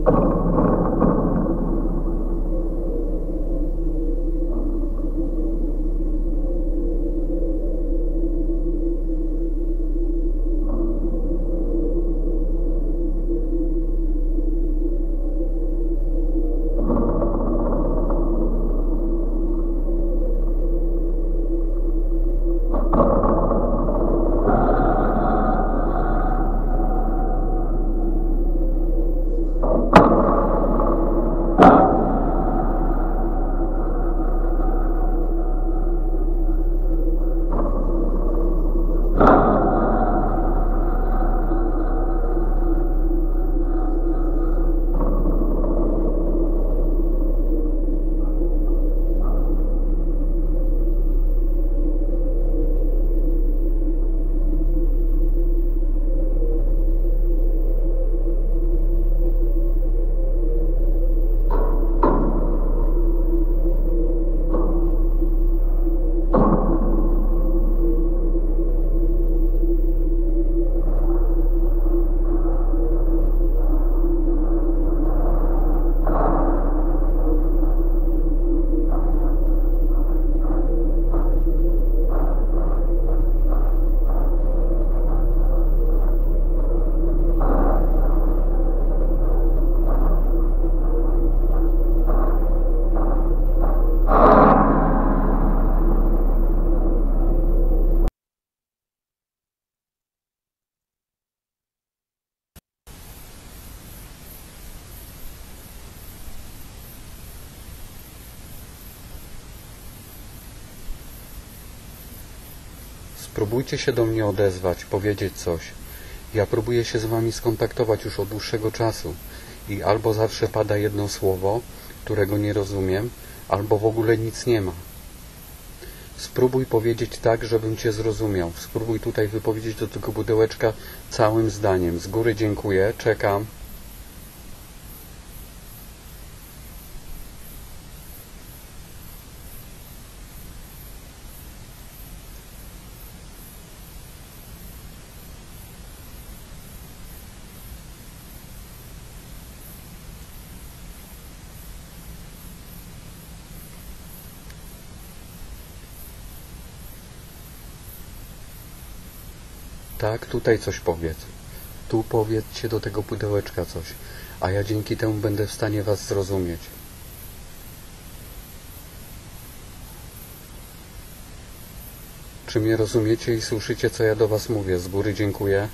Spróbujcie się do mnie odezwać, powiedzieć coś. Ja próbuję się z wami skontaktować już od dłuższego czasu i albo zawsze pada jedno słowo, którego nie rozumiem, albo w ogóle nic nie ma. Spróbuj powiedzieć tak, żebym cię zrozumiał. Spróbuj tutaj wypowiedzieć do tego pudełeczka całym zdaniem. Z góry dziękuję, czekam. Tak, tutaj coś powiedz. Tu powiedzcie do tego pudełeczka coś, a ja dzięki temu będę w stanie was zrozumieć. Czy mnie rozumiecie i słyszycie, co ja do was mówię? Z góry dziękuję.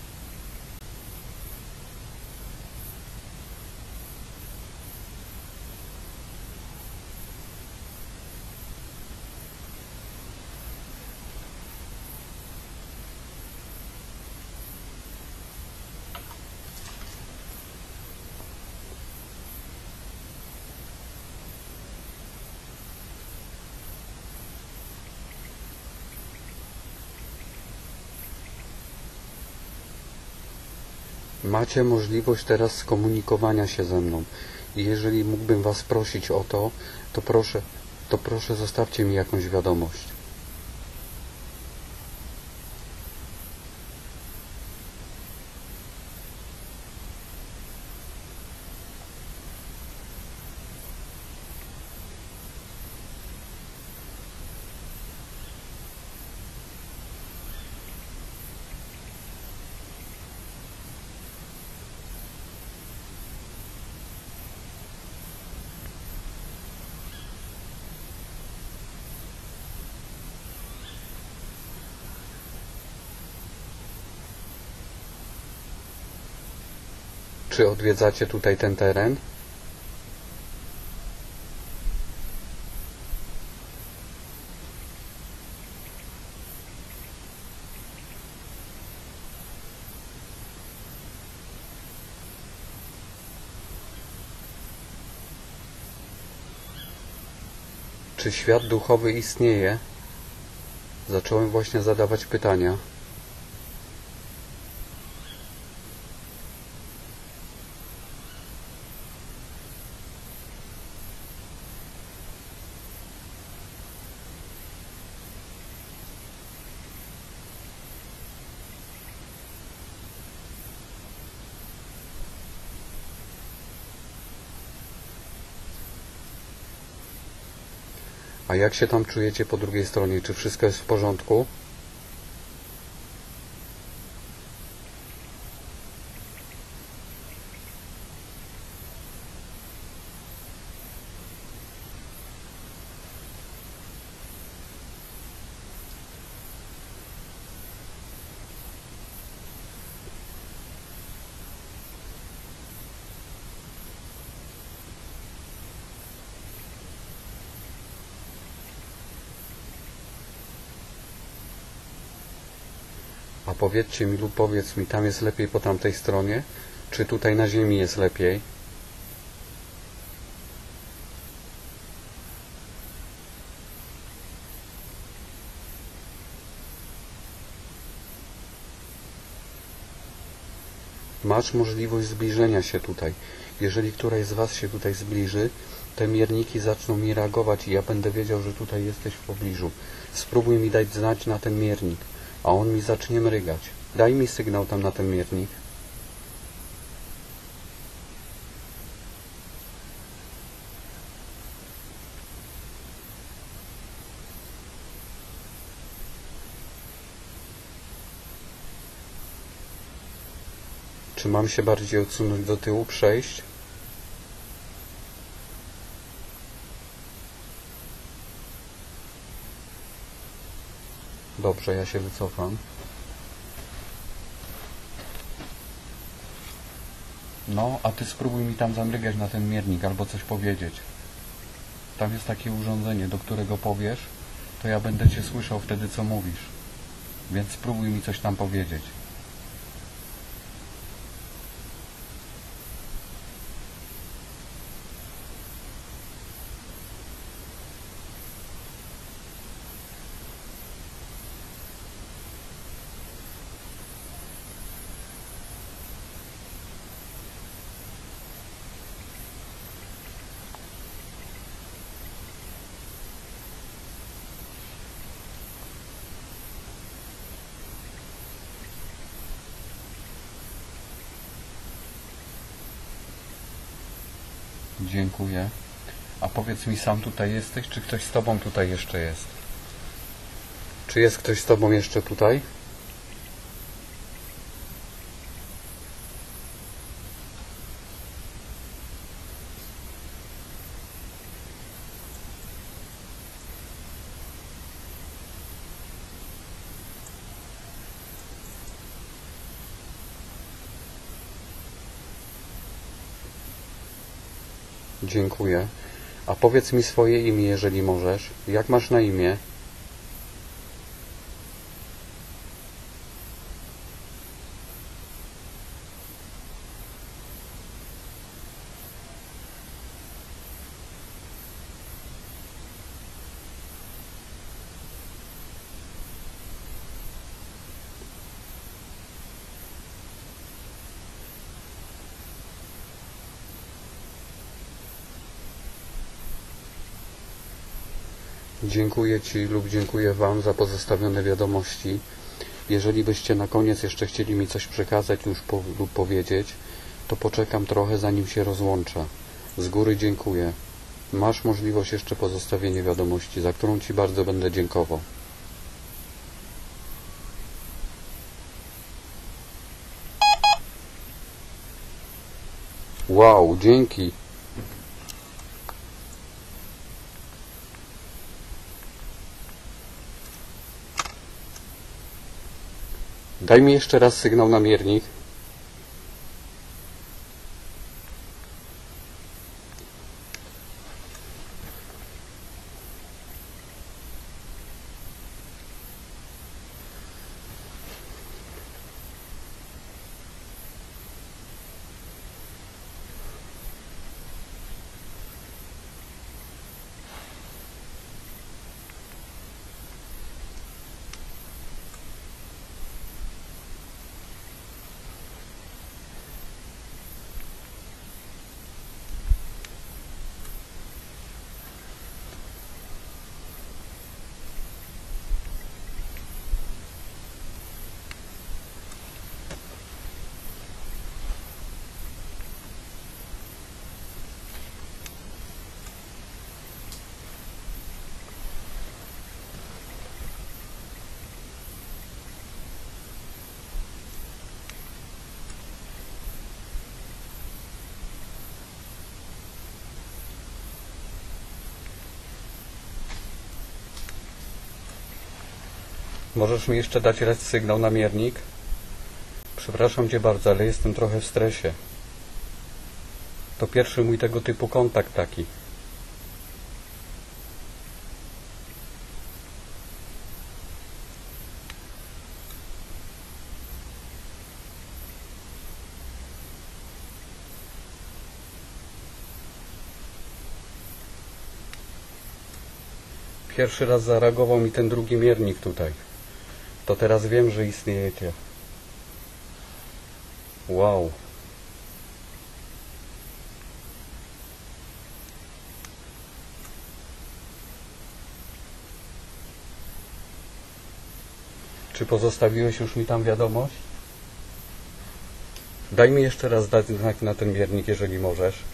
Macie możliwość teraz skomunikowania się ze mną i jeżeli mógłbym was prosić o to, to proszę zostawcie mi jakąś wiadomość. Czy odwiedzacie tutaj ten teren? Czy świat duchowy istnieje? Zacząłem właśnie zadawać pytania. A jak się tam czujecie po drugiej stronie? Czy wszystko jest w porządku? A powiedzcie mi lub powiedz mi, tam jest lepiej po tamtej stronie? Czy tutaj na ziemi jest lepiej? Masz możliwość zbliżenia się tutaj. Jeżeli któraś z Was się tutaj zbliży, te mierniki zaczną mi reagować i ja będę wiedział, że tutaj jesteś w pobliżu. Spróbuj mi dać znać na ten miernik, a on mi zacznie mrygać. Daj mi sygnał tam na ten miernik. Czy mam się bardziej odsunąć do tyłu, przejść? Dobrze, ja się wycofam. No, a Ty spróbuj mi tam zamrygać na ten miernik albo coś powiedzieć. Tam jest takie urządzenie, do którego powiesz, to ja będę Cię słyszał wtedy, co mówisz. Więc spróbuj mi coś tam powiedzieć. Dziękuję. A powiedz mi, sam tutaj jesteś, czy ktoś z Tobą tutaj jeszcze jest? Czy jest ktoś z Tobą jeszcze tutaj? Dziękuję. A powiedz mi swoje imię, jeżeli możesz. Jak masz na imię? Dziękuję Ci lub dziękuję Wam za pozostawione wiadomości. Jeżeli byście na koniec jeszcze chcieli mi coś przekazać lub powiedzieć, to poczekam trochę, zanim się rozłączę. Z góry dziękuję. Masz możliwość jeszcze pozostawienia wiadomości, za którą Ci bardzo będę dziękował. Wow, dzięki. Daj mi jeszcze raz sygnał na miernik. Możesz mi jeszcze dać sygnał na miernik? Przepraszam Cię bardzo, ale jestem trochę w stresie. To pierwszy mój tego typu kontakt taki. Pierwszy raz zareagował mi ten drugi miernik tutaj. To teraz wiem, że istniejecie. Wow. Czy pozostawiłeś już mi tam wiadomość? Daj mi jeszcze raz dać znak na ten miernik, jeżeli możesz.